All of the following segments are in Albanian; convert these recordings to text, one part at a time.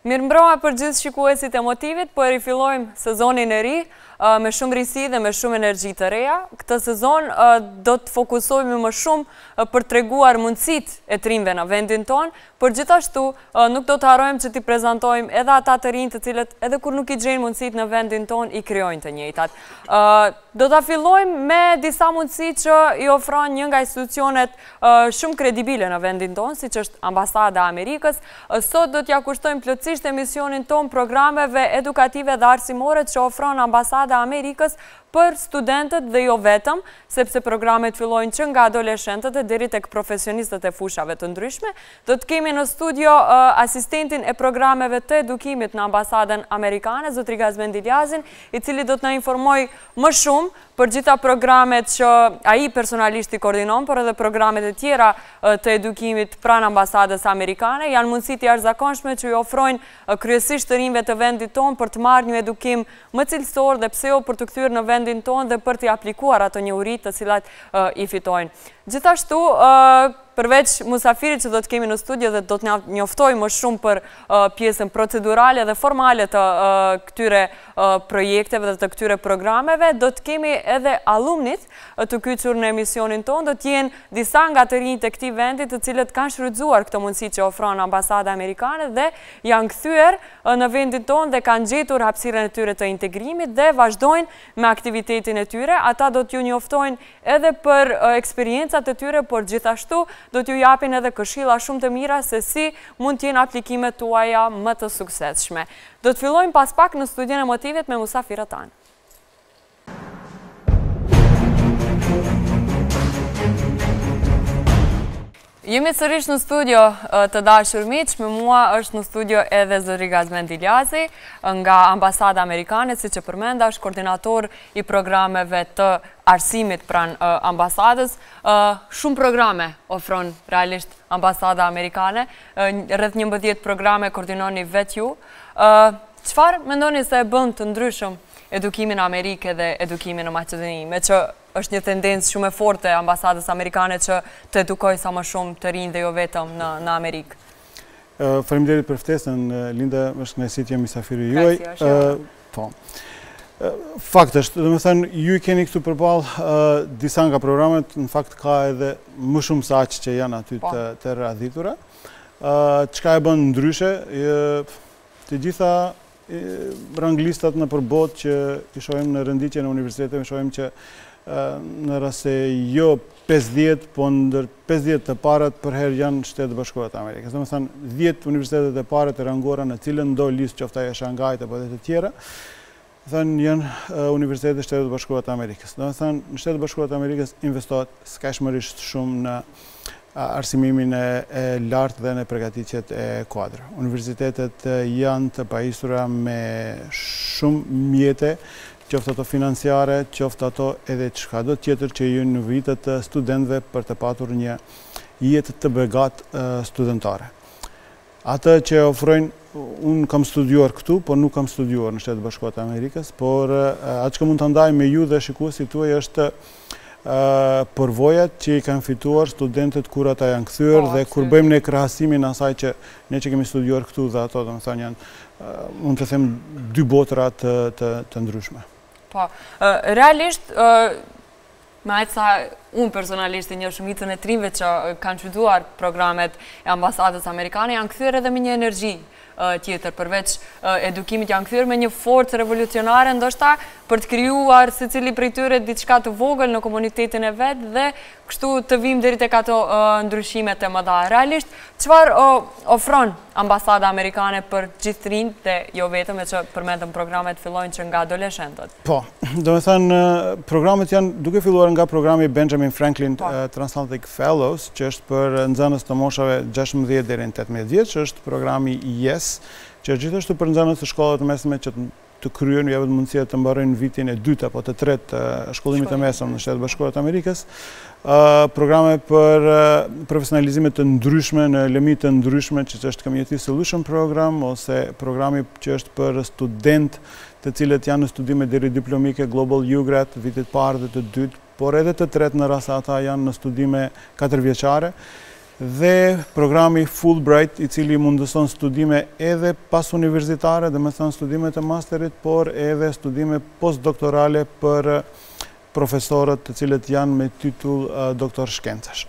Mirëmbrëma për gjithë shikuesit e Motivit, po e rifillojmë sezonin e ri me shumë risi dhe me shumë energji të reja. Këtë sezon do të fokusojmë më shumë për treguar mundësit e trimve në vendin tonë, për gjithashtu nuk do të harojmë që t'i prezentojmë edhe ata të rinj të cilët edhe kur nuk i gjenë mundësit në vendin tonë i kryojnë të njëjtat. Do të fillojmë me disa mundësit që i ofron një nga institucionet shumë kredibile në vendin tonë, si që është Ambasada Amerikës. Sot do t'ja kushtojmë plotësisht emisionin tonë programeve edukative dhe arsimore që ofron Ambasada Amerikës për studentët dhe jo vetëm, sepse programet fillojnë që nga adoleshentët e deri tek profesionistët e fushave të ndryshme. Do të kemi në studio asistentin e programeve të edukimit në Ambasadën Amerikane, zotri Gazmend Ilyazin, i cili do të na informoj më shumë për gjitha programet që ai personalisht i koordinon, por edhe programet e tjera të edukimit pranë Ambasadës Amerikane. Janë mundësit i jashtëzakonshme që i ofrojnë kryesisht të rinjve të vendit tonë për të marrë një edukim më cilësor dhe pse jo për të kthyer në vendin tonë dhe për t'i aplikuar ato njohuri të cilat i fitojnë. Gjithashtu, përveç musafirit që do të kemi në studio dhe do të njoftoj më shumë për pjesën procedurale dhe formale të këtyre projekteve dhe të këtyre programeve, do të kemi edhe alumnit të kyçur në emisionin tonë, do të jenë disa nga të rinjt e këtij vendi të cilët kanë shfrytzuar këtë mundësi që ofron Ambasada Amerikane dhe janë kthyer në vendin tonë dhe kanë gjetur hapësirën e tyre të integrimit dhe vazhdojnë me aktivitetin e tyre. Ata do t'ju njoftojnë edhe për eksperiencat e tyre, por gjithashtu do t'ju japin edhe këshilla shumë të mira se si mund t'jenë aplikimet tuaja më të suksesshme. Do të fillojmë pas pak në studion e Motivit me musafirët tanë. Jemi sërish në studio të dashur miq, me mua është në studio edhe zotri Gazmend Ilyazi nga Ambasada Amerikane, siç e përmenda, është koordinator i programeve të arsimit pranë ambasadës. Shumë programe ofron realisht Ambasada Amerikane, rreth 11 programe koordinoni vetë ju. Çfarë mendoni se e bën të ndryshëm edukimin në Amerikë dhe edukimin në Maqedoni, me që është një tendencë shumë e forte e Ambasadës Amerikane që të edukoj sa më shumë të rinj dhe jo vetëm në Amerikë? Faleminderit për ftesën, Linda, është kënaqësi të jem mysafiri juaj. Po. Fakt është, domethënë ju keni këtu përballë disa nga programet, në fakt ka edhe më shumë se aq që janë aty të radhitura. Çka e bën ndryshe? Të gjitha ranglistat në përbot që i shohim në renditje në universiteteve, shohim që në rast se jo 50, po ndër 50 të parat për herë janë Shtetet Bashkuara të Amerikës. Domethënë 10 universitetet e para të ranguara në cilën do listë qoftë ajo Shangajt apo edhe të tjera, janë universitetet e Shtetet Bashkuara të Amerikës. Domethënë në Shtetet Bashkuara të Amerikës investohet skajshmërisht shumë në arsimimin e lartë dhe në përgatitjet e kuadrë. Universitetet janë të pajisura me shumë mjete, qoftë ato financiare, qoftë ato edhe çkado tjetër që ju në vitet të studentëve për të patur një jetë të begatë studentare. Atë që ofrojnë, unë kam studiuar këtu, por nuk kam studiuar në Shtetet Bashkuara të Amerikës, por atë që mund të ndaj me ju dhe shikuesit tuaj është përvojat që i kanë fituar studentët kur ata janë kthyer dhe kur bëjmë ne krahasimin asaj që ne që kemi studiuar këtu dhe ato, domethënë janë, mund të them, dy botra të ndryshme. Po, realisht, me aq sa unë personalisht një shumicën e trimve që kanë shfrytzuar programet e Ambasadës Amerikane janë kthyer edhe me një energji tjetër, përveç edukimit janë kthyer me një forcë revolucionare ndoshta për të krijuar secili prej tyre diçka të vogël në komunitetin e vet dhe kështu të vim deri tek ato ndryshimet e mëdha. Realisht, çfarë ofron Ambasada Amerikane për gjithë rinjt dhe jo vetëm, që përmendëm programet fillojnë që nga adoleshentët? Po, domethënë programet janë duke filluar nga programi Benjamin Franklin Transatlantic Fellows, që është për nxënës të moshave 16 deri në 18 vjeç, është programi YES, që është gjithashtu për nxënës të shkollave të mesme që të kryejnë ja vetëm mundësia të mbarojnë vitin e dytë apo të tretë të shkollimit të mesëm në Shtetet Bashkuara të Amerikës, programe për profesionalizime të ndryshme në lëmi të ndryshme, që është Community Solution Program, ose programi që është për student të cilët janë në studime deri diplomike Global U-Grad, vitit parë dhe të dytë, por edhe të tretë në rast se ata janë në studime 4 vjeçare. dhe programi Fulbright, i cili mundëson studime edhe pas universitare, dhe me thënë studime të masterit, por edhe studime postdoktorale për profesorët të cilët janë me titull doktor shkencash.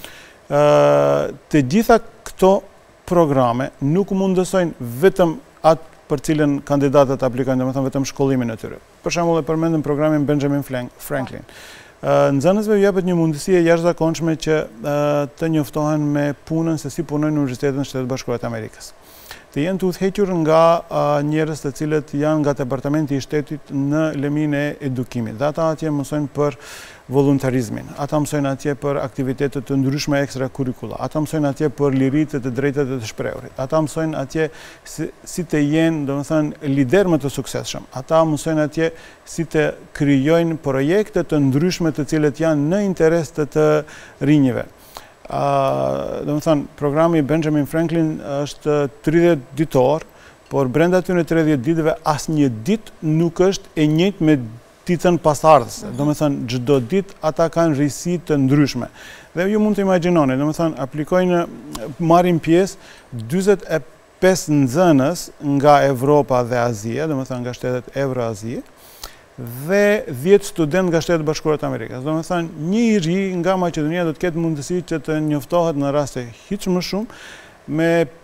Të gjitha këto programe nuk mundësojnë vetëm atë për cilën kandidatët aplikojnë, dhe me thënë vetëm shkollimin e tyre. Për shembull, e përmendëm programin Benjamin Franklin. Nxënësve ju jepet një mundësi e jashtëzakonshme që të njoftohen me punën se si punojnë në Universitetin e Shtetit Bashkuar të Amerikës. Të jenë të udhëhequr nga njerëz të cilët janë nga Departamenti i Shtetit në lemin e edukimit. Dhe ata atje mësojnë për voluntarizmin, ata mësojnë atje për aktivitetet të ndryshme ekstrakurikula, ata mësojnë atje për liritë të drejtat e të shprehurit, ata mësojnë atje si të jenë, domethënë, lider më të suksesshëm, ata mësojnë atje si të krijojnë projekte të ndryshme të cilët janë në interes të rinjve. Programi Benjamin Franklin është 30 ditor, por brenda atyre 30 ditëve asnjë ditë nuk është e njëjtë me ditën pasardhëse. Domethënë çdo ditë ata kanë rrisi të ndryshme. Dhe ju mund të imagjinoni, domethënë aplikojnë, marrin pjesë 45 nxënës nga Evropa dhe Azia, domethënë nga shtetet Evroazie, dhe 10 student nga Shtetet Bashkuara të Amerikës. Domethënë, një i ri nga Maqedonia do të ketë mundësi që të njoftohet në raste hiç më shumë me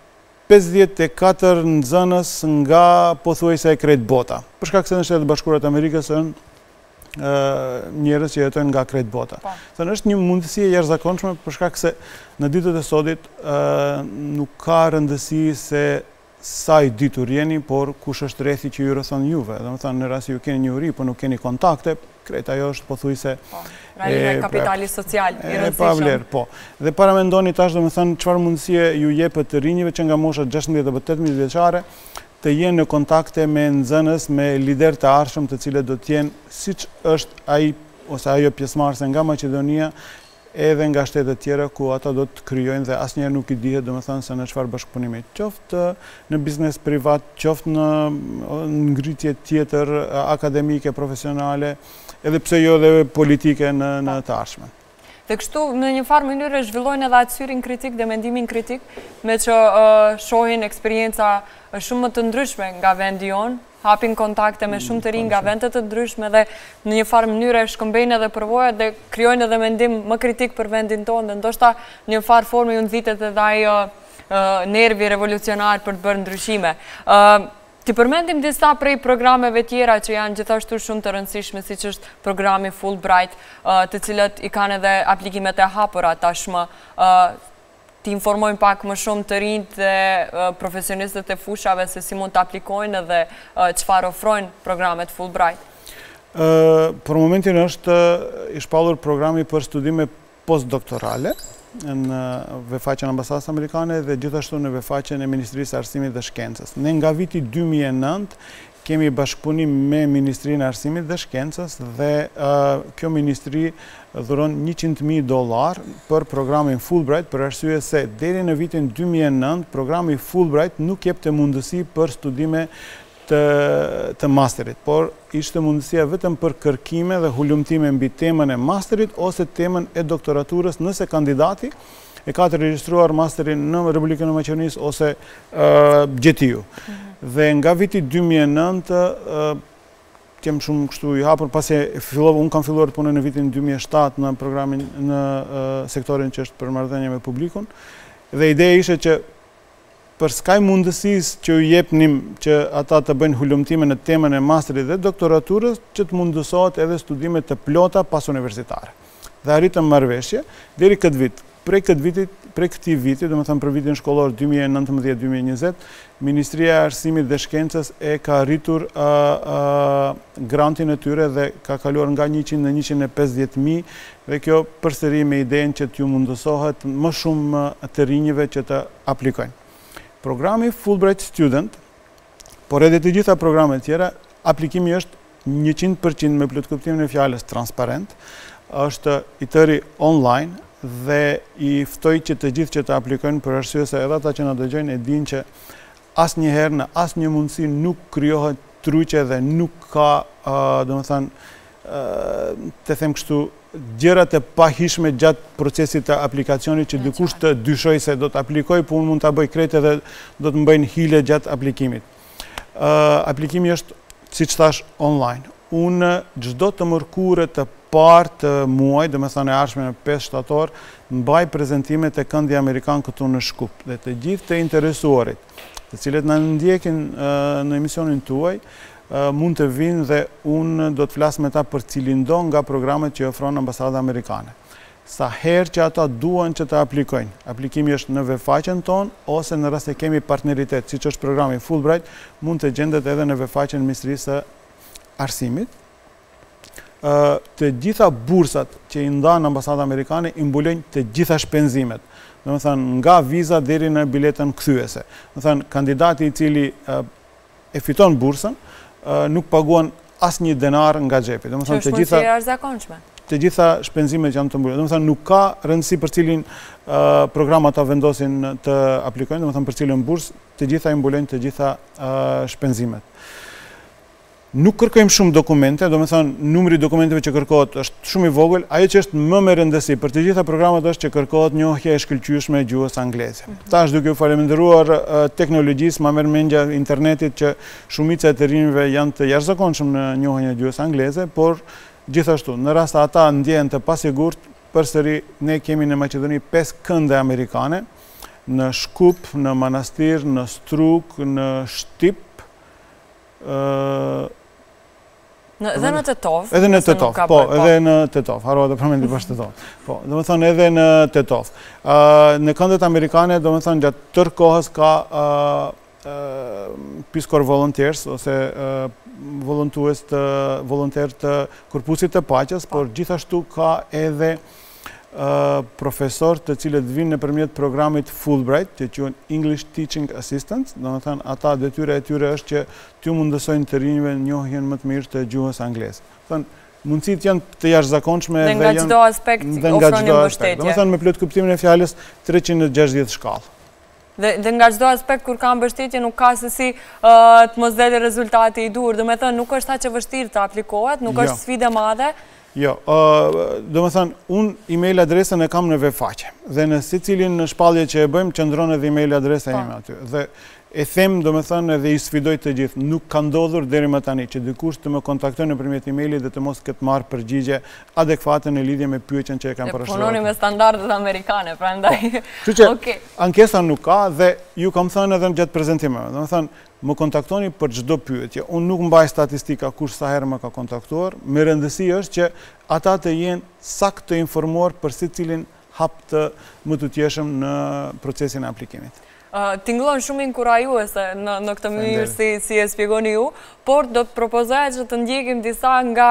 54 nxënës nga pothuajse e krejt bota. Për shkak se në Shtetet Bashkuara të Amerikës janë njerëz që jetojnë nga krejt bota. Thënë, është një mundësi e jashtëzakonshme për shkak se në ditët e sodit nuk ka rëndësi se sa i ditur jeni, por kush është rrethi që ju rrethon juve. Domethënë, në rast se ju keni një uri, por nuk keni kontakte, krejt ajo është pothuajse kapitali social i rëndësishëm. Pa vlerë, po. Dhe para mendoni tash, domethënë, çfarë mundësie ju jepet të rinjve që nga mosha 16 apo 18 vjeçare të jenë në kontakte me nxënës, me lider të arshëm, të cilët do të jenë siç është ai ose ajo pjesëmarrëse nga Maqedonia, edhe nga shtetet tjera ku ata do të krijojnë dhe asnjëherë nuk i dihet, domethënë, se në çfarë bashkëpunimi, qoftë në biznes privat, qoftë në ngritje tjetër akademike, profesionale, edhe pse jo dhe politike në të ardhmen. Dhe kështu në një farë mënyrë zhvillojnë edhe atë syrin kritik dhe mendimin kritik, me që shohin eksperienca shumë më të ndryshme nga vendi jonë, hapin kontakte me shumë të rinj nga vendet të ndryshme dhe në një farë mënyrë shkëmbejnë edhe përvojat dhe krijojnë edhe mendim më kritik për vendin tonë dhe ndoshta në një farë formë ju nxitet edhe ai nervi revolucionar për të bërë ndryshime. Ti përmendim disa prej programeve tjera që janë gjithashtu shumë të rëndësishme, siç është programi Fulbright, të cilët i kanë edhe aplikimet e hapura tashmë. Ti informojnë pak më shumë të rinjt dhe profesionistët e fushave se si mund të aplikojnë dhe çfarë ofrojnë programet Fulbright? Për momentin është i shpallur programi për studime postdoktorale në vefaqen ambasadës amerikane dhe gjithashtu në vefaqen e Ministrisë së Arsimit dhe Shkencës. Ne nga viti 2009 kemi bashkëpunim me Ministrinë e Arsimit dhe Shkencës dhe kjo ministri dhuron $100,000 për programin Fulbright, për arsye se deri në vitin 2009 programi Fulbright nuk jepte mundësi për studime të masterit, por ishte mundësia vetëm për kërkime dhe hulumtime mbi temën e masterit ose temën e doktoraturës nëse kandidati e ka të regjistruar masterin në Republikën e Maqedonisë ose GTU. Dhe nga viti 2009 kem shumë kështu i hapur, pasi unë kam filluar të punoj në vitin 2007 në programin në sektorin që është për marrëdhënie me publikun dhe ideja ishte që për skaj mundësisë që u jepnim që ata të bëjnë hulumtime në temën e masterit dhe doktoraturës, që të mundësohet edhe studime të plota pas universitare. Dhe arritëm marrëveshje deri këtë vit. Prej këtij viti, domethënë për vitin shkollor 2019-2020, Ministria e Arsimit dhe Shkencës e ka rritur grantin e tyre dhe ka kaluar nga 100 në 150.000 dhe kjo përsëri me idenë që t'ju mundësohet më shumë të rinjve që të aplikojnë. Programi Fulbright Student, por edhe të gjitha programet tjera, aplikimi është 100% me plot kuptimin e fjalës transparent, është i tëri online dhe i ftoj që të gjithë që të aplikojnë për arsye se edhe ata që na dëgjojnë e dinë që asnjëherë në asnjë mundësi nuk krijohet truqe dhe nuk ka, domethënë, të them kështu, gjërat e pahishme gjatë procesit të aplikacionit që dikush të dyshoj se do të aplikoj, po unë mund të bëj krejt edhe do të mbëjnë hile gjatë aplikimit. Aplikimi është, si që thash, online. Unë gjdo të mërkure të parë të muaj, dhe me thane arshme në 5 shtator, mbaj prezentimet e Këndi Amerikan këtu në Shkup. Dhe të gjithë të interesuarit, të cilët në ndjekin në emisionin tuaj, mund të vinë dhe unë do të flasë me ta për cilindon nga programet që ofronë Ambasada Amerikane. Sa herë që ata duan që të aplikojnë. Aplikimi është në webfaqen tonë, ose në rast se kemi partneritet, si që është programi Fulbright, mund të gjendet edhe në webfaqen Ministrisë Arsimit. Të gjitha bursat që i ndanë Ambasada Amerikane i mbulojnë të gjitha shpenzimet. Dhe më thënë, nga viza deri në biletën kthyese. Dhe më thënë, kandidati i cili e fiton bursën, nuk paguan asë një denar nga xhepi. Që është mundësi e arzakonshme. Të gjitha shpenzimet që janë të mbullur. Domethënë nuk ka rëndësi për cilin program ata vendosin të aplikojnë, domethënë për cilën bursë, të gjitha i mbulojnë të gjitha shpenzimet. Nuk kërkojmë shumë dokumente, domethënë numri dokumenteve që kërkohet është shumë i vogël, ajo që është më me rëndësi për të gjitha programet është që kërkohet njohje e shkëlqyeshme e gjuhës angleze. Tash duke u falendëruar teknologjisë, ma merr mendja internetit që shumica e të rinjve janë të jashtëzakonshëm në njohjen e gjuhës angleze, por gjithashtu, në rast ata ndjehen të pasigurt, përsëri ne kemi në Maqedoni 5 kënde amerikane, në Shkup, në Manastir, në Struk, në Shtip, edhe në Tetov. Edhe në Tetov, po, edhe në Tetov. Harova të përmendi pas Tetov. Po, do të thonë edhe në Tetov. Në këndet amerikane, do të thonë gjatë tërë kohës ka Peace Corps volunteers ose volonter të Korpusit të Paqes, por gjithashtu ka edhe profesor të cilët vinë nëpërmjet programit Fulbright, që quhen English Teaching Assistants, domethënë ata detyra e tyre është që t'ju mundësojnë të rinjve njohjen më të mirë të gjuhës angleze. Domethënë mundësitë janë të jashtëzakonshme dhe nga çdo aspekt ofronin mbështetje. Domethënë me plot kuptimin e fjalës 360 shkallë. Dhe nga çdo aspekt kur ka mbështetje nuk ka se si të mos dele rezultati i dur. Domethënë nuk është aq e vështirë të aplikohet, nuk është sfidë e madhe. Jo, do më thënë, unë email adresën e kam në webfaqe dhe në si cilin në shpallje që e bëjmë, qëndron edhe email adresa ime aty. Dhe e them, do më thënë, edhe i sfidoj të gjithë. Nuk ka ndodhur deri më tani që dikush të më kontaktoj nëpërmjet emailit dhe të mos ketë marrë përgjigje adekuate në lidhje me pyetjen që e kam parashtrohet. Punoni me standardet amerikane, prandaj. Kështu që ankesa nuk ka dhe ju kam thënë edhe gjatë prezantimeve. Do më thënë, më kontaktoni për çdo pyetje. Unë nuk mbaj statistika kush sa herë më ka kontaktuar. Me rëndësi është që ata të jenë saktë të informuar për secilin hap të më të tjeshëm në procesin e aplikimit. Tingëllon shumë inkurajuese në këtë mënyrë si e shpjegoni ju, por do të propozoja që të ndjekim disa nga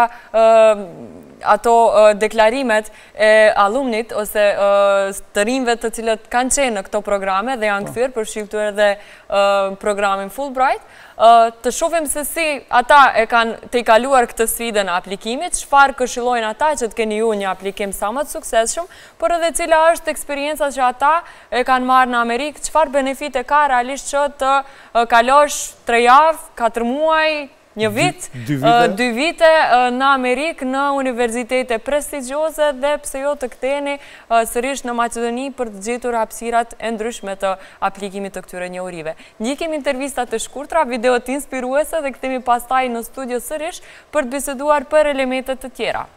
ato deklarimet e alumnit ose të rinjve të cilët kanë qenë në këto programe dhe janë kthyer për shqiptuar edhe programin Fulbright, të shohim se si ata e kanë të i kaluar këtë sfidë në aplikimit, çfarë këshillojnë ata që të keni ju një aplikim sa më të suksesshëm, por edhe cila është eksperienca që ata e kanë marrë në Amerikë, çfarë benefite ka realisht që të kalosh 3 javë, 4 muaj, 1 vit, 2 vite në Amerikë, në universitete prestigjioze dhe pse jo të ktheheni sërish në Maqedoni për të gjetur hapësirat e ndryshme të aplikimit të këtyre njohurive. Ndjekim intervistat të shkurtra, video të inspiruese dhe kthehemi pastaj në studio sërish për të biseduar për elementet të tjera.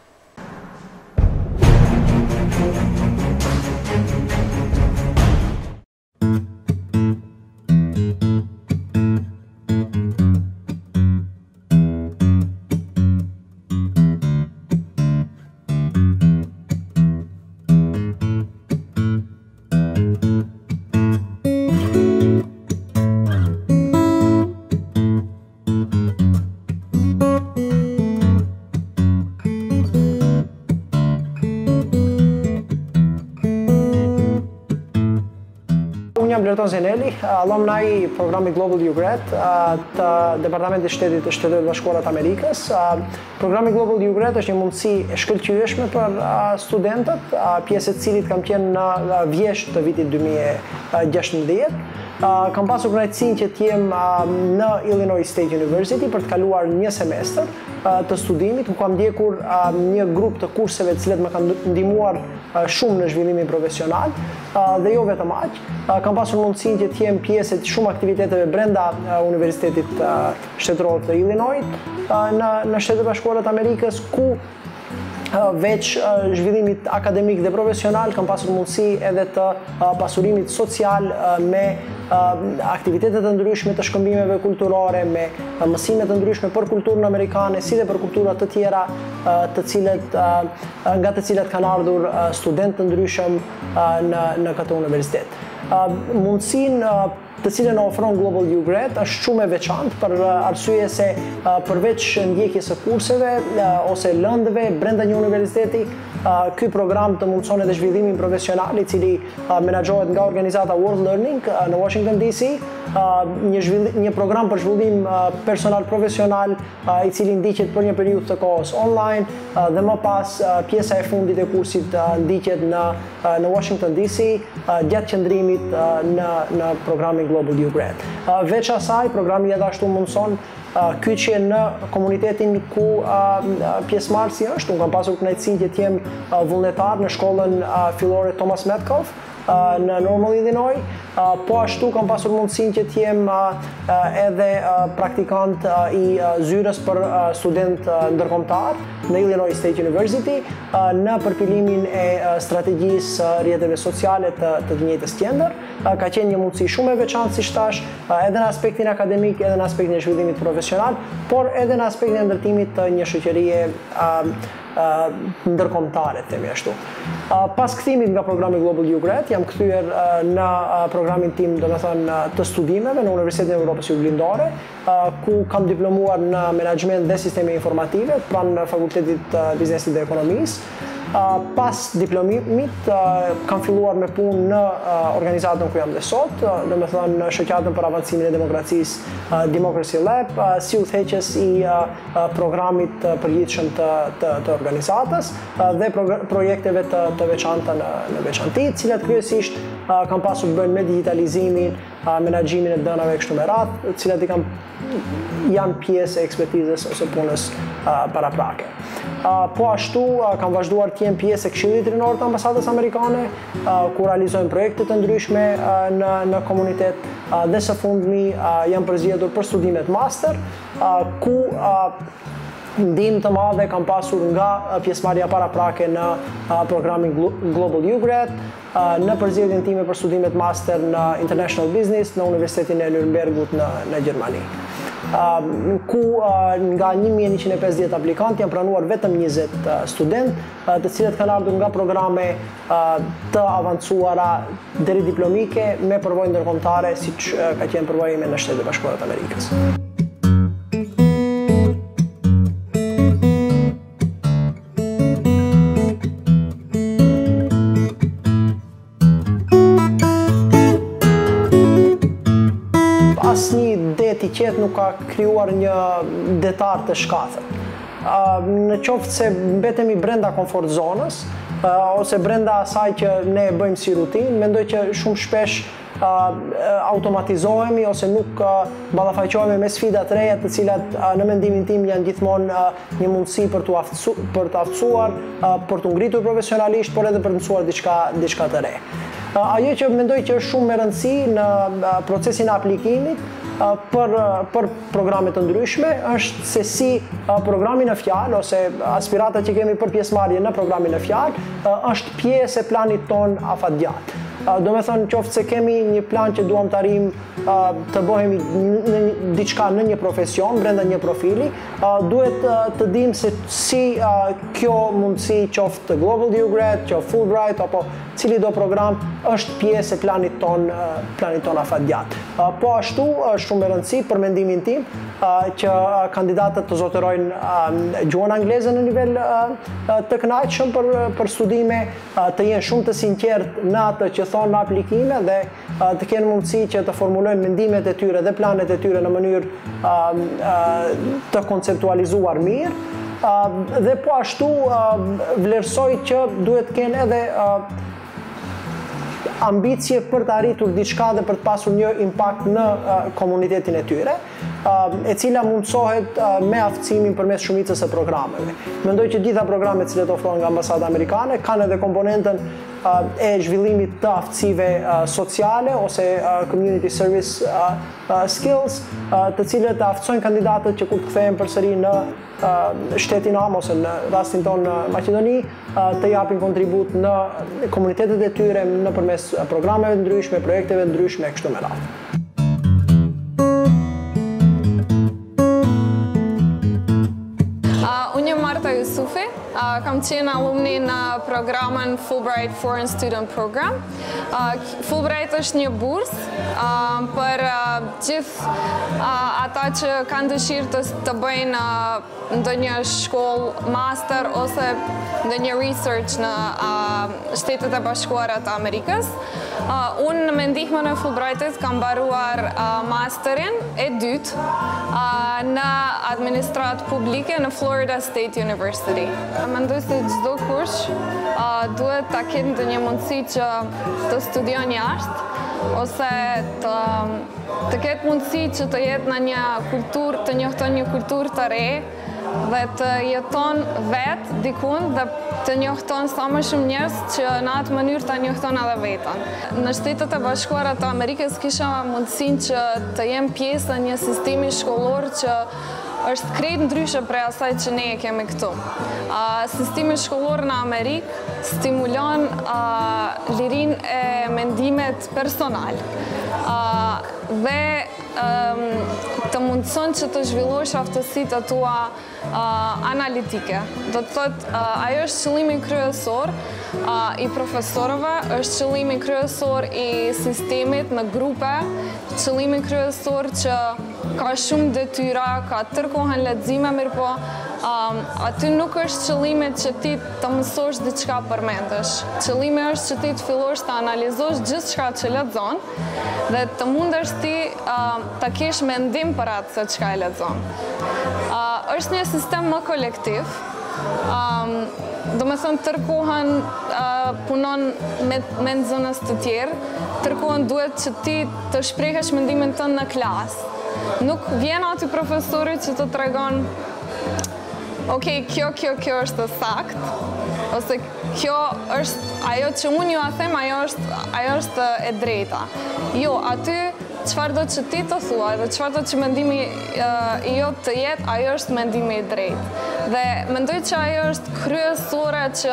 Zeneli, alumni i programi Global U-Grad të Departamentit Shtetit të Shtetit Bashkuar të Amerikës. Programi Global U-Grad është një mundësi e shkëlqyeshme për studentët, pjesë e cilit kam qenë në vjesht të vitit 2016. kam pasur kënaqësinë që të jem në Illinois State University për të kaluar një semestër të studimit, ku kam ndjekur një grup të kurseve të cilët më kanë ndihmuar shumë në zhvillimin profesional dhe jo vetëm aq. Kam pasur mundësinë që të jem pjesë të shumë aktiviteteve brenda Universitetit Shtetëror të Illinois në Shtetet e Bashkuara të Amerikës, ku veç zhvillimit akademik dhe profesional kam pasur mundësi edhe të pasurimit social me aktivitetet të ndryshme të shkëmbimeve kulturore, me mësime të ndryshme për kulturën amerikane, si dhe për kultura të tjera nga të cilat kanë ardhur studentë të ndryshëm në këtë universitet. Mundësinë të cilën ofron Global U Grad është shumë e veçantë për arsye se përveç ndjekjes së kurseve ose lëndëve brenda një universiteti, ky program të mundson edhe zhvillimin profesional i cili menaxhohet nga organizata World Learning në Washington DC, një program për zhvillim personal profesional i cili ndiqet për një periudhë të kohës online dhe më pas pjesa e fundit e kursit ndiqet në Washington DC gjatë qëndrimit në programin Global U Grad. Veç asaj, programi gjithashtu mundson kyçje në komunitetin ku pjesëmarrësi është. Unë kam pasur kënaqësinë që të jem vullnetar në shkollën fillore Thomas Metcalf në Normal, Illinois, po ashtu kam pasur mundësinë që të jem edhe praktikant i zyrës për student ndërkombëtar në Illinois State University në përpilimin e strategjisë rrjeteve sociale të njëjtës qendër. Ka qenë një mundësi shumë e veçantë, siç thash, edhe në aspektin akademik, edhe në aspektin e zhvillimit profesional, por edhe në aspektin e ndërtimit të një shoqërie ndërkombëtare, themi ashtu. Pas kthimit nga programi Global U Grad, jam kthyer në programin tim, domethënë të studimeve në Universitetin e Evropës Juglindore, ku kam diplomuar në menaxhment dhe sisteme informative pranë Fakultetit të Biznesit dhe Ekonomisë. Pas diplomimit kam filluar me punë në organizatën ku jam dhe sot, domethënë në shoqatën për avancimin e demokracisë Democracy Lab, si udhëheqës i programit përgjithshëm të organizatës dhe projekteve të veçanta në veçanti, të cilat kryesisht kam pasur bëjnë me digitalizimin, menaxhimin e dënave kështu me radhë, të cilat janë pjesë e ekspertizës ose punës paraprake. Po ashtu kam vazhduar të jem pjesë e Këshillit Rinor të Ambasadës Amerikane, ku realizojmë projekte të ndryshme në komunitet dhe së fundmi jam përzgjedhur për studimet master, ku ndihmë të madhe kam pasur nga pjesëmarrja paraprake në programin Global U Grad, në përzgjedhjen time për studimet master në International Business në Universitetin e Nürnbergut në Gjermani. Ku nga 1150 aplikantë janë pranuar vetëm 20 student, të cilët kanë ardhur nga programe të avancuara deri diplomike me përvojë ndërkombëtare, siç ka qenë përvoja ime në Shtetet e Bashkuara të Amerikës. Asnjë det i qetë nuk ka krijuar një detar të shkathër. Në qoftë se mbetemi brenda komfort zonës ose brenda asaj që ne e bëjmë si rutinë, mendoj që shumë shpesh automatizohemi ose nuk ballafaqohemi me sfida të reja, të cilat në mendimin tim janë gjithmonë një mundësi për të aftësuar, për të ngritur profesionalisht, por edhe për të mësuar diçka të re. Ajo që mendoj që është shumë me rëndësi në procesin e aplikimit për programe të ndryshme është se si programi në fjalë ose aspirata që kemi për pjesëmarrje në programin në fjalë është pjesë e planit ton afatgjatë. Do me thënë qoftë se kemi një plan që duam të arrijmë të bëhemi diçka në një profesion, brenda një profili, duhet të dimë se si kjo mundësi qoftë Global U Grad, qoftë Fulbright apo cili do program është pjesë e planit ton afatgjatë. Po ashtu është shumë e rëndësishme për mendimin tim që kandidatët të zotërojnë gjuhën angleze në nivel të kënaqshëm për studime, të jenë shumë të sinqertë në atë që thonë në aplikime dhe të kenë mundësi që të formulojnë mendimet e tyre dhe planet e tyre në mënyrë të konceptualizuar mirë. Dhe po ashtu vlerësoj që duhet të kenë edhe ambicje për të arritur diçka dhe për të pasur një impakt në komunitetin e tyre, e cila mundsohet me aftësimin përmes shumicës e programeve. Mendoj që gjitha programet që ofrohen nga Ambasada Amerikane kanë edhe komponentën e zhvillimit të aftësive sociale ose community service skills, të cilët aftësojnë kandidatët që kur të kthehen përsëri në shtetin am ose në rastin tonë në Maqedoni, të japin kontribut në komunitetet e tyre nëpërmes programeve ndryshme, projekteve ndryshme e kështu me radhë. Unë jam Marta Jusufi, kam qenë alumni në programën Fulbright Foreign Student Program. Fulbright është një bursë për gjithë ata që kanë dëshirë të bëjnë ndonjë shkollë master ose ndonjë research në Shtetet e Bashkuara të Amerikës. Unë me ndihmën e Fulbrightit kam mbaruar masterin e dytë në administratë publike në Florida State University. Mendoj se çdo kush duhet ta ketë ndonjë mundësi që të studion jashtë ose të ketë mundësi që të jetë në një kulturë, të njohton një kulturë të re dhe të jeton vetë dikun dhe të njohton sa më shumë njerëz që në atë mënyrë ta njohton edhe vetën. Në Shtetet e Bashkuara të Amerikës kisha mundësinë që të jem pjesë e një sistemi shkollor që është krejt ndryshe prej asaj që ne e kemi këtu. Sistemi shkollor në Amerikë stimulon lirinë e mendimet personal dhe të mundëson që të zhvillosh aftësitë e tua analitike. Do të thotë, ajo është qëllimi kryesor i profesorëve, është qëllimi kryesor i sistemit në grupe, qëllimi kryesor që ka shumë detyra, ka tërkohën lexime, mirë po aty nuk është qëllimi që ti të mësosh diçka përmendesh. Qëllimi është që ti të fillosh të analizosh gjithçka që lexon dhe të mundesh ti të kesh mendim për atë se çka e lexon. Është një sistem më kolektiv. Do me thënë tërkohën punon me nxënës të tjerë, tërkohën duhet që ti të shprehesh mendimin tënd në klasë. Nuk vjen aty profesori që të tregon okej, kjo është sakt, ose kjo është ajo që unë ju a them, ajo është e drejta. Jo, aty çfarë do që ti të thua dhe çfarë do që mendimi i jot të jetë, ajo është mendimi i drejtë. Dhe mendoj që ajo është kryesore që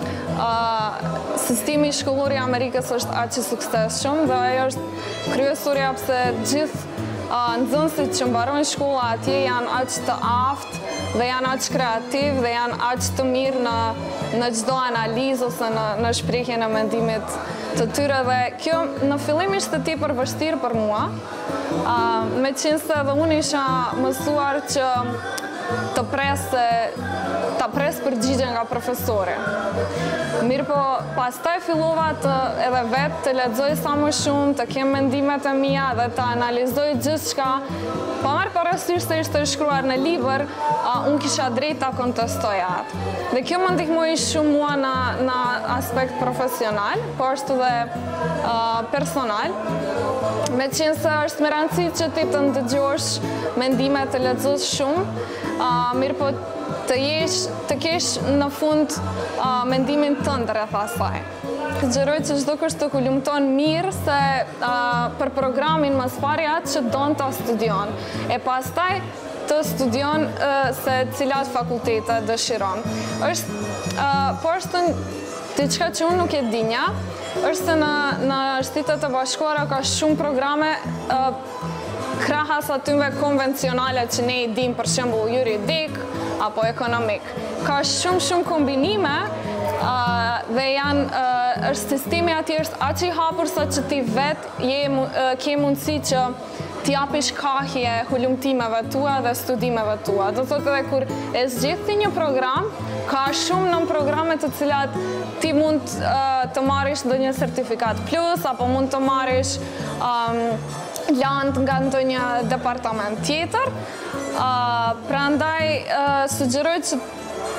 sistemi shkollor i Amerikës është aq i suksesshëm dhe ajo është kryesorja pse gjithë nxënësit që mbarojnë shkolla atje janë aq të aftë dhe janë aq kreativ dhe janë aq të mirë në çdo analizë ose në shprehjen e mendimit të tyre dhe kjo në fillim ishte tepër vështirë për mua, meqense edhe unë isha mësuar që ta pres përgjigje nga profesori. Mirë po, pastaj fillova edhe vetë të lexoj sa më shumë, të kem mendimet e mia dhe të analizoj gjithçka. Pa marrë parasysh se ishte shkruar në libër, unë kisha drejt ta kontestoja atë. Dhe kjo më ndihmoi shumë mua në aspekt profesional, po ashtu dhe personal. Meqense është me rëndësi që ti të ndëgjosh mendimet të lexosh shumë, mirë po të kesh në fund mendimin tënd rreth asaj. Sugjeroj që çdo kush të kulumton mirë se për programin më së pari atë që don ta studion, e pastaj të studion se cilat fakultete dëshiron. Po është diçka që unë nuk e dinja, është se në Shtetet e Bashkuara ka shumë programe krahas atyre konvencionale që ne i dim, për shembull juridik apo ekonomik. Ka shumë kombinime dhe është sistemi atje është aq i hapur sa që ti vetë ke mundësi që t'i japish kahje hulumtimeve tua dhe studimeve tua. Do thotë edhe kur e zgjidh ti një program, ka shumë nën programe të cilat ti mund të marrish ndonjë certifikat plus apo mund të marrish lant nga ndonjë departament tjetër. Prandaj sugjeroj që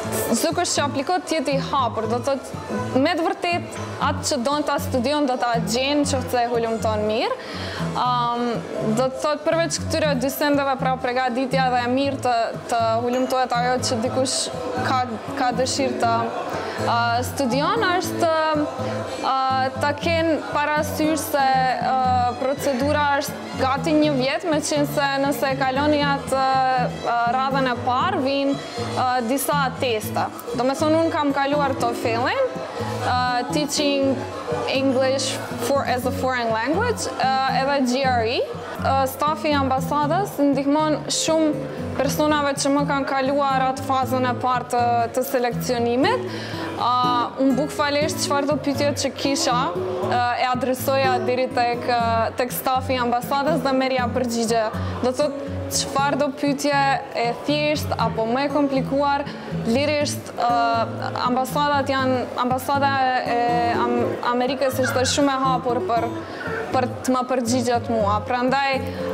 çdo kush që aplikon të jetë i hapur, do të thotë me të vërtet atë që don ta studion do ta gjejnë nëse hulumton mirë. Do të thotë përveç këtyre dy sendeve, pra përgatitja dhe e mirë të hulumtohet ajo që dikush ka dëshirë të studion, është ta kenë parasysh se procedura është gati 1 vjet, me qenë se nëse kaloni atë radhën e parë, vinë disa testa. Do me thonë, unë kam kaluar TOEFL-in, Teaching English as a Foreign Language, edhe GRE. Stafi i ambasadës ndihmon shumë personave që më kanë kaluar atë fazën e parë të selekcionimit. Unë bukfalisht çfarëdo pyetje që kisha e adresoja deri tek stafi i ambasadës dhe merja përgjigje. Do thotë çfarëdo pyetje e thjesht apo më e komplikuar, lirisht ambasada e Amerikës është shumë e hapur për të më përgjigjet mua. Prandaj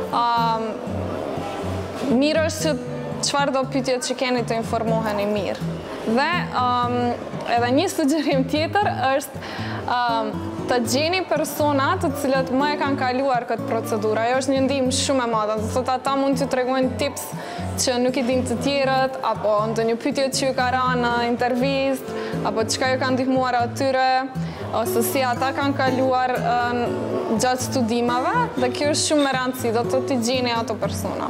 mirë është që çfarëdo pyetje që keni të informoheni mirë. Dhe edhe një sugjerim tjetër është të gjeni persona të cilët më e kanë kaluar këtë procedurë. Ajo është një ndihmë shumë e madhe. Do thotë ata mund t'ju tregojnë tips që nuk i dinë të tjerët, apo ndonjë pyetje që ju ka rënë në intervistë, apo çka ju ka ndihmuar atyre, ose si ata kanë kaluar gjatë studimeve, dhe kjo është shumë me rëndësi, do të t'i gjeni ato persona.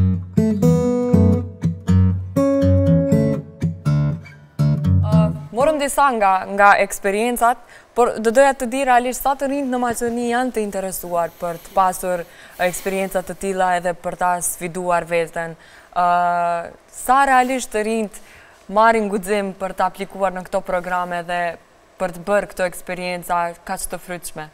Morëm disa nga eksperiencat, por do doja të di realisht sa të rinjt në Maqedoni janë të interesuar për të pasur eksperiencat të tilla edhe për ta sfiduar veten. Sa realisht të rinjt marrin guxim për të aplikuar në këto programe dhe për të bërë këto eksperienca kaq të frytshme?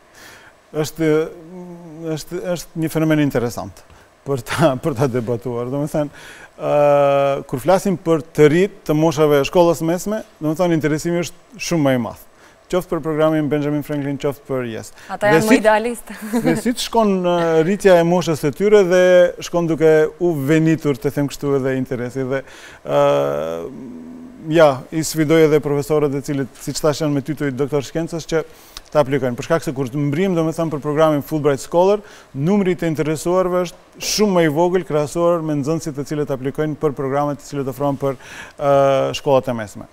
Është një fenomen interesant për ta debatuar. Domethënë, kur flasim për të rinjt të moshave shkollës mesme, domethënë interesimi është shumë më i madh. Qoftë për programin Benjamin Franklin, qoftë për YES. Ata janë më idealistë. Dhe si të shkon rritja e moshës së tyre dhe shkon duke u venitur, të them kështu, edhe interesi. Dhe i sfidoj edhe profesorët e cilët, siç thash, janë me titull doktor shkencës që të aplikojnë. Për shkak se kur të mbrim, domethënë, për programin Fulbright Scholar, numri të interesuarve është shumë më i vogël krahasuar me nxënësit të cilët aplikojnë për programet të cilët ofrohen për shkollat e mesme.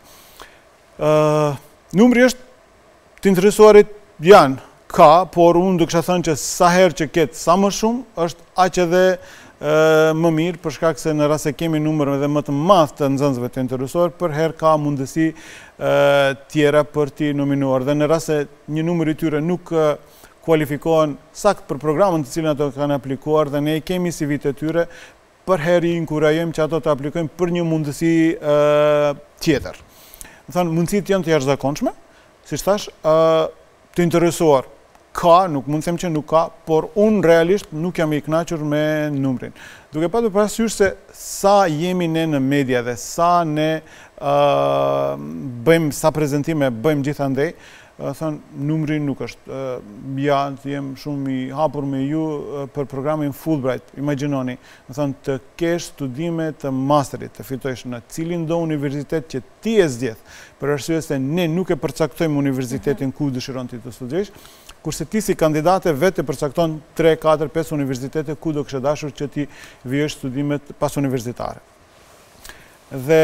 Numri është të interesuarit por unë do kisha thënë që sa herë që ketë sa më shumë, është aq edhe më mirë, për shkak se në rast se kemi numër edhe më të madh të nxënësve të interesuar, për herë ka mundësi tjera për t'i nominuar. Dhe në rast se një numër i tyre nuk kualifikohen sakt për programën të cilën ato kanë aplikuar dhe ne i kemi CV-t e tyre, për herë i inkurajojmë që ato të aplikojnë për një mundësi tjetër. Do thonë, mundësitë janë të jashtëzakonshme, siç thash, të interesuar ka, nuk mund të them që nuk ka, por unë realisht nuk jam i kënaqur me numrin. Duke patur parasysh se sa jemi ne në media dhe sa ne sa prezantime bëjmë gjithandej, thënë, numri nuk është. Jem shumë i hapur me ju për programin Fulbright. Imagjinoni, të kesh studime të masterit, të fitojsh në cilin do universitet që ti e zgjedh, për arsye se ne nuk e përcaktojmë universitetin ku dëshiron ti të studiesh, kurse ti si kandidate vetë përcakton 3, 4, 5 universitete ku do kishe dashur që ti vijesh studimet pas universitare. Dhe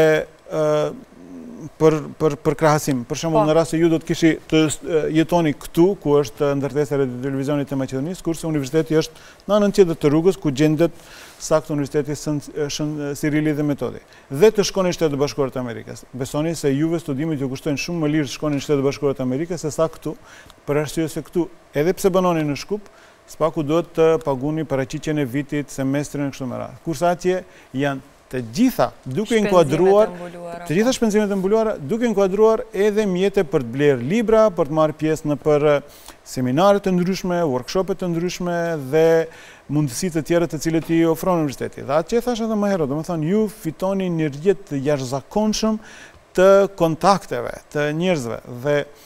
për krahasim. Për shembull, në rast se ju do të kishi të jetoni këtu, ku është ndërtesa e televizionit të Maqedonisë, kurse universiteti është në anën tjetër të rrugës, ku gjendet saktë universiteti Sirili dhe Metodi. Dhe të shkoni në Shtetet Bashkuara të Amerikës. Besoni se juve studimet ju kushtojnë shumë më lirë të shkoni në Shtetet Bashkuara të Amerikës se sa këtu, për arsye se këtu, edhe pse banoni në Shkup, spaku duhet të paguni paraqitjen e vitit, semestrin e kështu me radhë. Kurse atje janë të gjitha duke inkuadruar, të gjitha shpenzimet e mbuluara, duke inkuadruar edhe mjete për të blerë libra, për të marrë pjesë në për seminare të ndryshme, workshopet të ndryshme dhe mundësitë të tjera të cilët i ofron universiteti. Dhe atë që thash edhe më herët, domethënë ju fitoni një rrjet të jashtëzakonshëm të kontakteve, të njerëzve dhe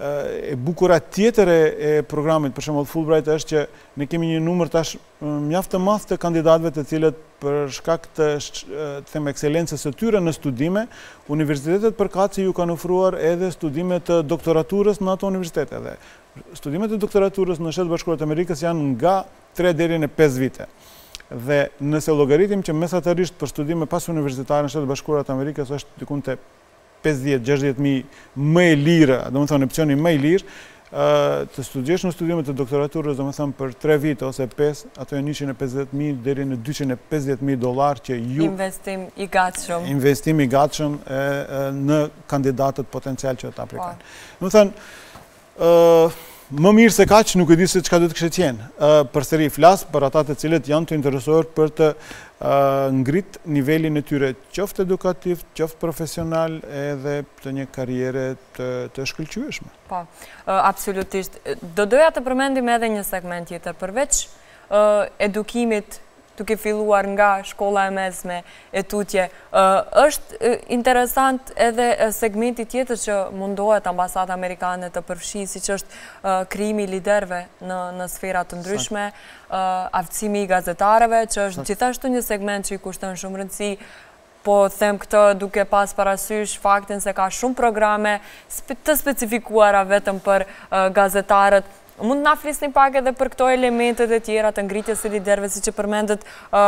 e bukura tjetër e programit, për shembull Fulbright, është që ne kemi një numër tash mjaft të madh të kandidatëve të cilët për shkak të ekselencës së tyre në studime, universitetet përkatëse ju kanë ofruar edhe studime të doktoraturës në ato universitete. Dhe studimet e doktoraturës në Shtetet Bashkuara të Amerikës janë nga 3 deri në 5 vite. Dhe nëse llogaritim që mesatarisht për studime pas universitare në Shtetet Bashkuara të Amerikës është diku te 50-60.000 më e lirë, domethënë opsioni më i lirë, të studiosh në studimet të doktoraturës, domethënë për 3 vite ose 5, ato janë 150.000 deri në $250.000 që ju investim i gatshëm. Investim i gatshëm në kandidatët potencial që të aplikojnë. Domethënë, më mirë se kaq, nuk e di se çka do të kishte qenë. Përsëri flas për ata të cilët janë të interesuar për të ngrit nivelin e tyre, qoftë edukativ, qoftë profesional, edhe të një karriere të shkëlqyeshme. Po, absolutisht. Do doja të përmendim edhe një segment tjetër përveç edukimit, duke filluar nga shkolla e mesme e tutje. Është interesant edhe segmenti tjetër që mundohet ambasada amerikane të përfshi, siç është krijimi i liderëve në sfera të ndryshme, aftësimi i gazetarëve, që është gjithashtu një segment që i kushton shumë rëndësi. Po them këtë duke pas parasysh faktin se ka shumë programe të specifikuara vetëm për gazetarët. Mund na flisni pak edhe për këto elementet e tjera të ngritjes së liderëve, siç e përmendët,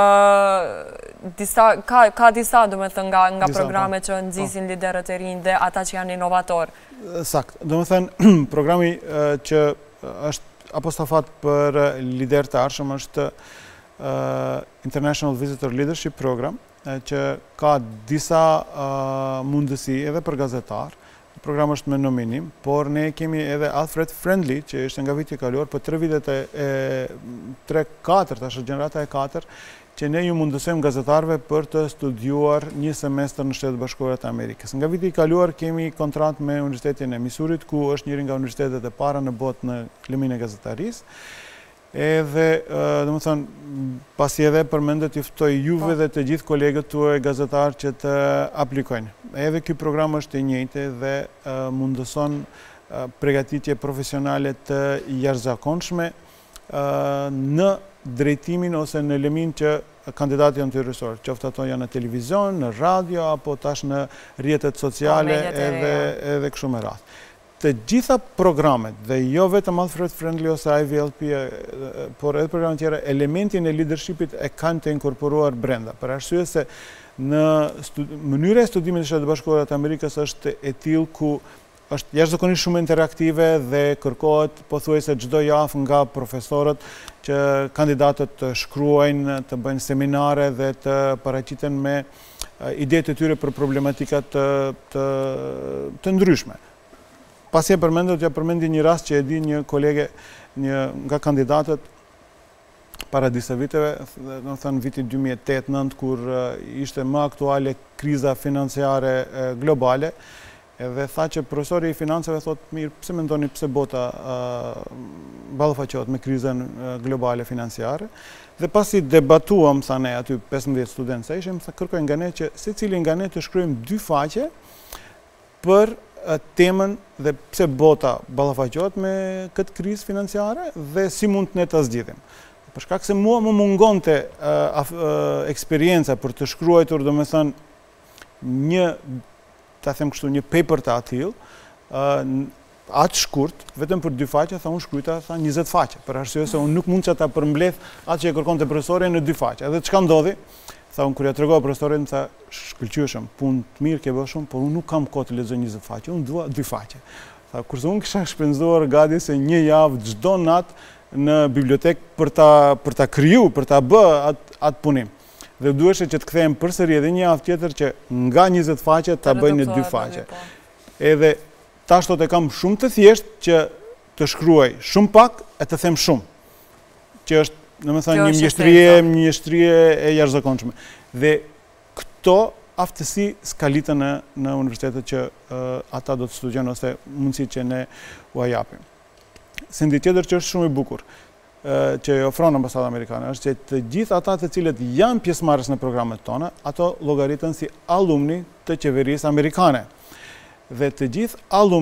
ka disa domethënë nga programe që nxisin liderët e rinj dhe ata që janë inovatorë. Sakt. Domethënë programi që është apostafat për liderë të arshëm është International Visitor Leadership Program, që ka disa mundësi edhe për gazetarë. Program është me nominim, por ne kemi edhe Alfred Friendly, që ishte nga viti kaluar, për 3 vitet e 3-4, tash është gjenerata e 4, që ne ju mundësojmë gazetarëve për të studiuar një semestër në Shtetet Bashkuara të Amerikës. Nga viti kaluar kemi kontratë me Universitetin e Misurit, ku është njëri nga universitetet e para në botë në lëmin e gazetarisë. Edhe, domethënë, pasi edhe përmendet ju ftoj juve dhe të gjithë kolegët tuaj gazetarë që të aplikojnë. Edhe ky program është i njëjtë dhe mundëson përgatitje profesionale të jashtëzakonshme në drejtimin ose në lëmin që kandidatë janë të interesuar, qoftë ato janë në televizion, në radio, apo tash në rrjetet sociale edhe kështu me radhë. Të gjitha programet, dhe jo vetëm Alfred Friendly ose IVLP, por edhe programet tjera, elementin e leadershipit e kanë të inkorporuar brenda. Për arsye se në mënyra e studimit të Shtetit Bashkuara të Amerikës është e tillë ku është jashtëzakonisht shumë interaktive dhe kërkohet pothuajse çdo javë nga profesorët që kandidatët të shkruajnë, të bëjnë seminare dhe të paraqiten me idetë e tyre për problematika të ndryshme. Pasi e përmendët, ja përmendi një rast që e di një kolege nga kandidatët para disa viteve, në thënë vitin 2008-2009, kur ishte më aktuale kriza financiare globale, edhe tha që profesori i financave thot, mirë, pse mendoni pse bota ballafaqohet me krizën globale financiare, dhe pasi debatuam sa ne aty 15 studentë sa ishim, kërkojnë nga ne që secili nga ne të shkruajmë 2 faqe për temën dhe pse bota ballafaqohet me këtë krizë financiare dhe si mund ne ta zgjidhim. Për shkak se mua më mungonte eksperienca për të shkruar, domethënë një, ta them kështu, një paper të atill, atë shkurt, vetëm për 2 faqe, tha unë shkruajta 20 faqe, për arsye se unë nuk mund që ta përmbledh atë që e kërkonte profesori në 2 faqe. Edhe çka ndodhi? Tha unë kur ja tregova profesorit, tha shkëlqyeshëm, punë të mirë ke bërë shumë, por unë nuk kam kohë të lexoj 20 faqe, unë dua 2 faqe. Tha kurse unë kisha shpenzuar gati se një javë çdo natë në bibliotekë për ta kriju, për ta bë atë punim. Dhe duheshe që të kthejmë përsëri edhe një javë tjetër që nga 20 faqe ta bëj në 2 faqe. Edhe tash sot e kam shumë të thjeshtë që të shkruaj shumë pak e të them shumë. Që është domethënë një mjeshtrie e jashtëzakonshme. Dhe këto aftësi skalitën në universitetet që ata do të studiojnë ose mundësitë që ne u japim. Sendi tjetër që është shumë i bukur që i ofron ambasada amerikane është që të gjithë ata të cilët janë pjesëmarrës në programet tona, ato llogariten si alumni të qeverisë amerikane. Dhe të gjithë alumnit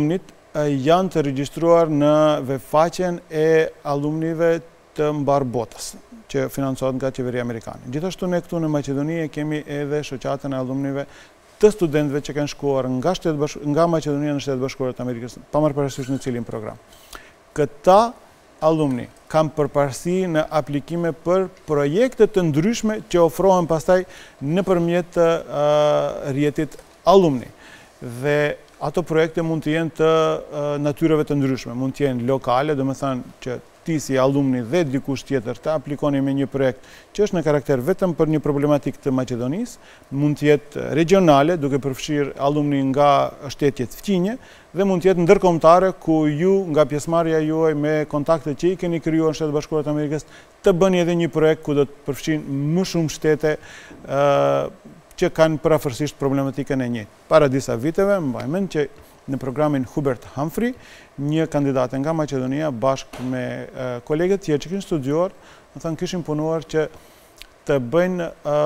janë të regjistruar në webfaqen e alumnive të mbar botës, që financohet nga qeveria amerikane. Gjithashtu ne këtu në Maqedoni kemi edhe shoqatën e alumnive të studentëve që kanë shkuar nga Maqedonia në Shtetet Bashkuara të Amerikës, pa marrë parasysh në cilin program. Këta alumni kanë përparësi në aplikime për projekte të ndryshme që ofrohen pastaj nëpërmjet rrjetit alumni. Dhe ato projekte mund të jenë të natyrave të ndryshme, mund të jenë lokale, do të thënë që ti si alumni dhe dikush tjetër të aplikoni me një projekt që është në karakter vetëm për një problematik të Maqedonisë, mund të jetë regionale, duke përfshirë alumni nga shtetjet fqinje, dhe mund të jetë ndërkombëtare ku ju nga pjesëmarrja juaj me kontaktet që i keni krijuar në Shtetet Bashkuara të Amerikës të bëni edhe një projekt ku do të përfshin më shumë shtete që kanë parafërsisht problematikën e njëjtë. Para disa viteve, mbaj mend që në programin Hubert Humphrey, një kandidate nga Maqedonia bashkë me kolegët tjerë që kishin studiuar, do thënë kishin punuar që të bëjnë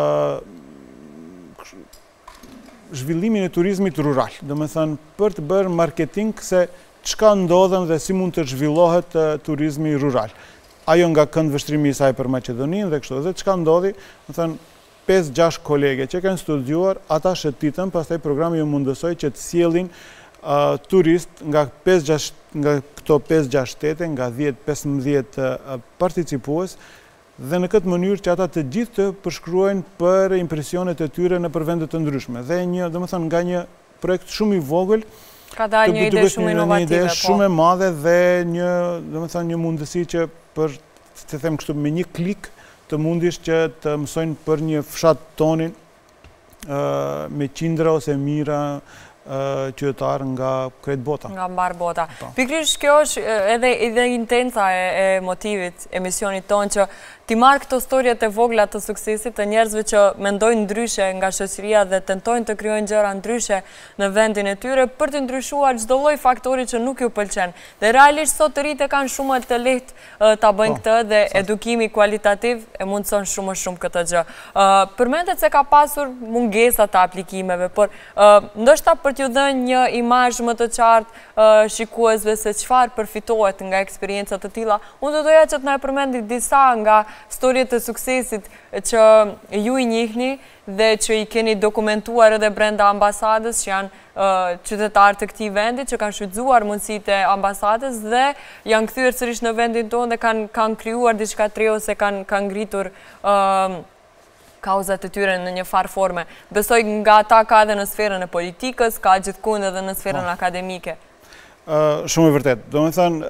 zhvillimin e turizmit rural, do të thënë për të bërë marketing se çka ndodhen dhe si mund të zhvillohet turizmi rural. Ajo nga këndvështrimi i saj për Maqedoninë dhe kështu. Dhe çka ndodhi, do të thënë 5-6 kolege që kanë studiuar, ata shëtitën, pastaj programi ju mundësoi që të sjellin turist nga këto 5-6 shtete, nga 10-15 participues, dhe në këtë mënyrë që ata të gjithë të përshkruajnë për impresionet e tyre në vende të ndryshme. Dhe domethënë nga një projekt shumë i vogël, ka dalë një ide shumë inovative, po. Shumë e madhe dhe domethënë një mundësi që për të them kështu me një klik të mundish që të mësojnë për një fshat tonin me qindra ose mijëra qytetar nga krejt bota. Nga mbar bota. Pikërisht kjo është edhe intenca e motivit emisionit tonë, që ti marrë këto storjet e vogla të suksesit të njerëzve që mendojnë ndryshe nga shoqëria dhe tentojnë të krijojnë gjëra ndryshe në vendin e tyre për të ndryshuar çdo lloj faktori që nuk ju pëlqen. Dhe realisht sot të rinjtë kanë shumë të lehtë ta bëjnë këtë dhe edukimi kualitativ e mundson shumë këtë gjë. Përmendet se ka pasur mungesa të aplikimeve, por ndoshta për t'ju dhënë një imazh më të qartë shikuesve se çfarë përfitohet nga eksperienca të tilla, unë do doja që të na përmendi disa nga storjet e suksesit që ju i njihni dhe që i keni dokumentuar edhe brenda ambasadës, që janë qytetarë të këtij vendi, që kanë shfrytzuar mundësitë e ambasadës dhe janë kthyer sërish në vendin tonë dhe kanë krijuar diçka të re ose kanë ngritur kauzat e tyre në një farë forme. Besoj nga ata ka edhe në sferën e politikës, ka gjithkund edhe në sferën akademike. Shumë e vërtet. Do me thënë,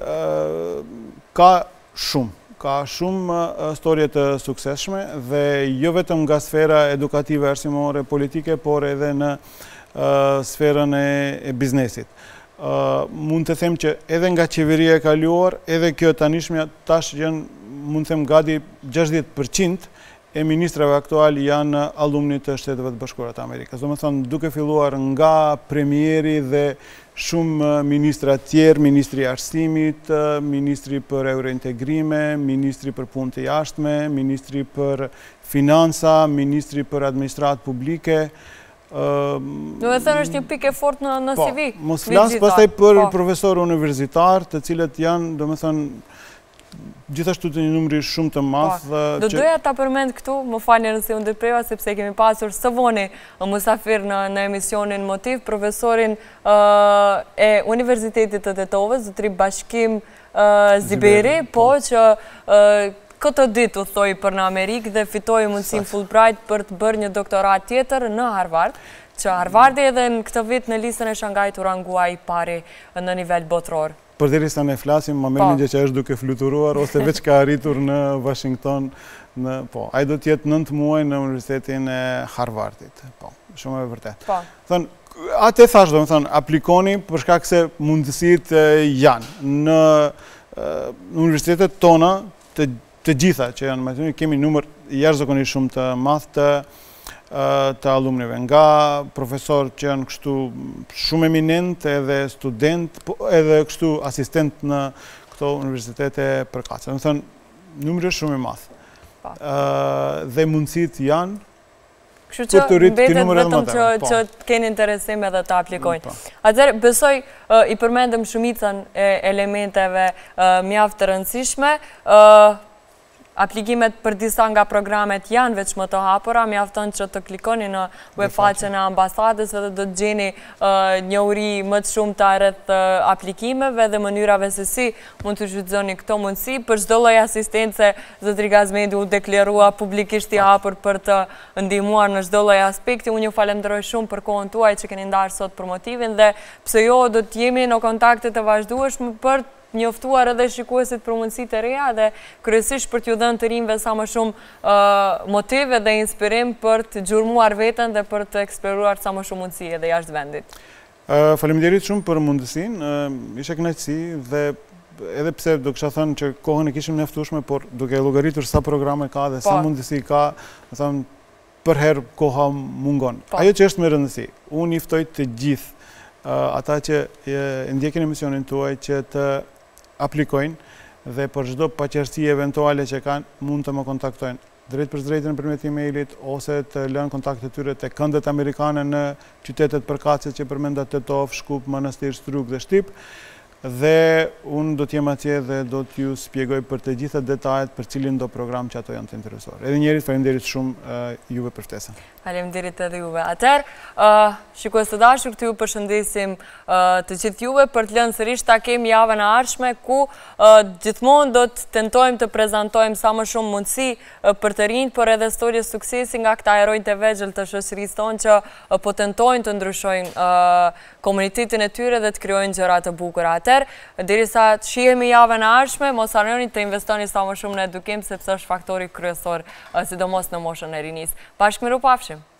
ka shumë storje të suksesshme dhe jo vetëm nga sfera edukative, arsimore, politike, por edhe në sferën e biznesit. Mund të them që edhe nga qeveria e kaluar, edhe kjo tanishmja tash janë, mund të them, gati 60% e ministrave aktual janë alumni të Shteteve të Bashkuara të Amerikës. Do me thonë, duke filluar nga premieri dhe shumë ministra tjerë, ministri i arsimit, ministri për eurointegrime, ministri për punë të jashtme, ministri për financa, ministri për administratë publike. Do me thënë është një pikë e fortë në CV. Mos flasë pastaj për profesorë universitar, të cilët janë, do me thënë, gjithashtu të një numri shumë të madh. Do doja ta përmend këtu, më falni nëse u ndërpreva, sepse kemi pasur së voni musafir në emisionin Motiv, profesorin e Universitetit të Tetovës, zotri Bashkim Ziberi, po që këtë ditë u thoi për në Amerikë dhe fitoi mundësinë Fulbright për të bërë një doktorat tjetër në Harvard, që Harvardi edhe në këtë vit në listën e Shangajit u rangua i pari në nivel botror. Përderisa ne flasim, më merr mendje që është duke fluturuar ose veç ka arritur në Washington, ai do të jetë 9 muaj në Universitetin e Harvardit. Po, shumë e vërtet. Thon, atë thash, domethënë, aplikoni për shkak se mundësitë janë në universitetet tona, të gjitha që janë më kemi numër jashtëzakonisht shumë të madh të alumnive, nga profesor që janë kështu shumë eminent, edhe student, edhe kështu asistent në këto universitete përkatëse. Më thënë, numri është shumë i madh. Dhe mundësit janë Kështu që mbetet vetëm që keni interesim edhe të aplikojnë. Atëherë, besoj i përmendëm shumicën e elementeve mjaft të rëndësishme. Aplikimet për disa nga programet janë veç më të hapura, mjafton që të klikoni në webfaqen e ambasadës dhe do të gjeni njohuri më të shumë të rreth aplikimeve dhe mënyrave se si mund të shfrytëzoni këto mundësi. Për çdo lloj asistence, zotri Gazmendi u deklarua publikisht i hapur për të ndihmuar në çdo lloj aspekti. Unë ju falenderoj shumë për kohën tuaj që keni ndarë sot për motivin dhe pse jo do të jemi në kontakte të vazhdueshme për njoftuar edhe shikuesit për mundësit e reja dhe kryesisht për t'ju dhënë të rinjve sa më shumë motive dhe inspirim për të gjurmuar veten dhe për të eksploruar sa më shumë mundësi edhe jashtë vendit. Faleminderit shumë për mundësinë, ishe kënaqësi dhe edhe pse do kisha thënë që kohën e kishim mjaftueshme, por duke llogaritur sa programe ka dhe sa mundësi ka, do thënë për herë koha mungon. Ajo që është më rëndësi, unë i ftoj të gjithë ata që ndjekin emisionin tuaj që të aplikojnë dhe për çdo paqërtësi eventuale që kanë mund të më kontaktojnë drejt për drejtë nëpërmjet emailit ose të lënë kontaktet e tyre te këndet amerikane në qytetet përkatëse që përmenda Tetov, Shkup, Manastir, Struk dhe Shtip. Dhe unë do t'jem atje dhe do t'ju spjegoj për të gjitha detajet për cilin do program që ato janë të interesuar. Edhe njerit, faleminderit shumë juve për ftesën. Faleminderit edhe juve. Atëherë, shikues të dashur, këtu ju përshëndesim të gjithë juve për të lënë sërish takim javën e ardhshme ku gjithmonë do të tentojmë të prezantojmë sa më shumë mundësi për të rinjt, por edhe storje suksesi nga këta heronjtë e vegjël të shoqërisë tonë që po tentojnë të ndryshojnë komunitetin e tyre dhe të krijojnë gjëra të bukura. Derisa të shihemi javën e ardhshme, mos harroni të investoni sa më shumë në edukim sepse është faktori kryesor sidomos në moshën e rinisë. Bashkë mirupafshim.